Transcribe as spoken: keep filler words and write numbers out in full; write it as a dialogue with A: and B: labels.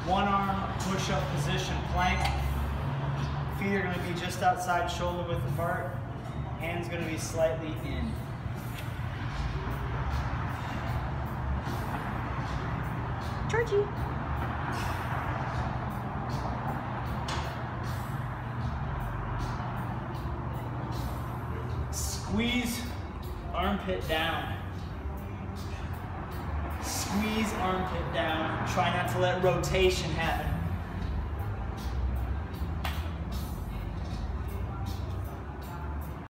A: One arm push-up position, plank. Feet are going to be just outside shoulder width apart. Hands going to be slightly in.
B: Georgie.
A: Squeeze armpit down. Squeeze armpit down. Try not to let rotation happen.